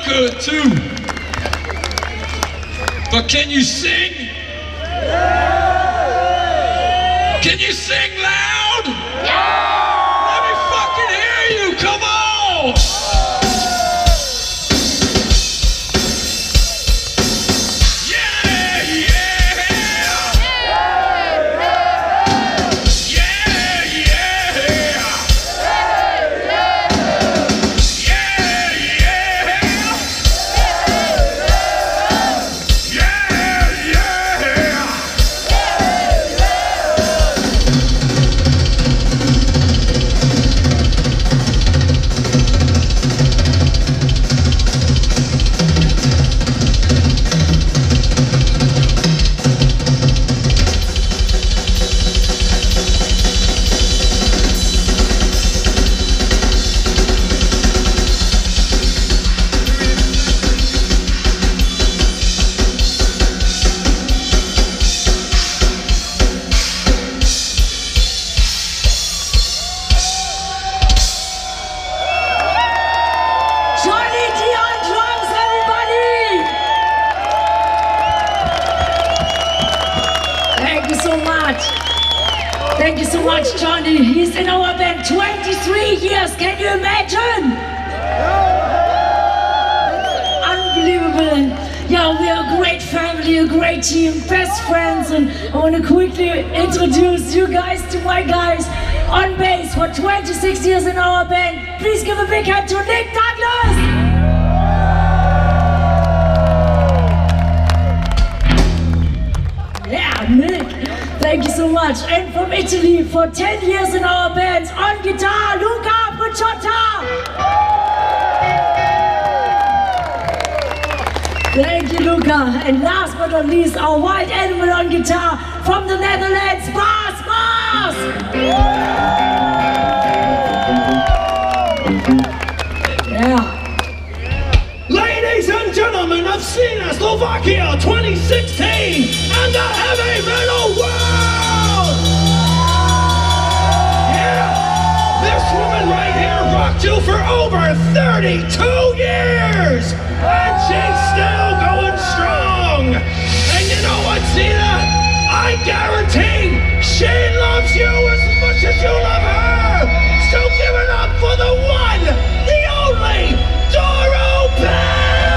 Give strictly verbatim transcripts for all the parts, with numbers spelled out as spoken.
good too. But can you sing? Can you sing loud? Let me fucking hear you, come on! Thank you so much, Johnny. He's in our band twenty-three years. Can you imagine? Unbelievable. And yeah, we are a great family, a great team, best friends. And I want to quickly introduce you guys to my guys on bass for twenty-six years in our band. Please give a big hand to Nick Douglas. Yeah, Nick. Thank you so much. And from Italy for ten years in our bands on guitar, Luca Pucciotta. Thank you, Luca. And last but not least, our white animal on guitar from the Netherlands, Bas Bas. Yeah. Ladies and gentlemen of Sina, Slovakia twenty sixteen and the heavy metal world! Yeah! This woman right here rocked you for over thirty-two years! And she's still going strong! And you know what, Sina? I guarantee she loves you as much as you love her! So give it up for the one, the only, Doro Peck!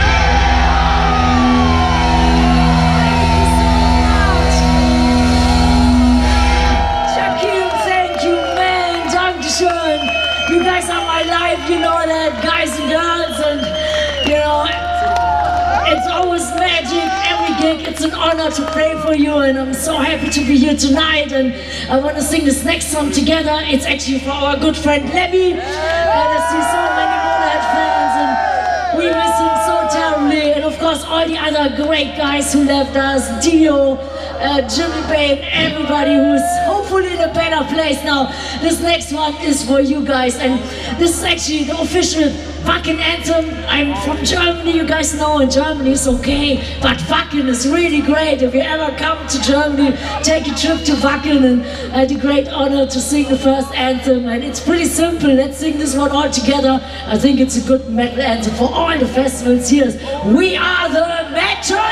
You guys are my life, you know that, guys and girls, and you know, it's always magic, every gig. It's an honor to play for you, and I'm so happy to be here tonight. And I want to sing this next song together. It's actually for our good friend Lemmy, and I see so many Motorhead fans, and we miss him so terribly. And of course, all the other great guys who left us, Dio, uh, Jimmy Bain, everybody who's hopefully in a better place now. This next one is for you guys, and this is actually the official Wacken anthem. I'm from Germany, you guys know, and Germany is okay, but Wacken is really great. If you ever come to Germany, take a trip to Wacken, and I had a great honor to sing the first anthem, and it's pretty simple. Let's sing this one all together. I think it's a good metal anthem for all the festivals here. We are the Metal!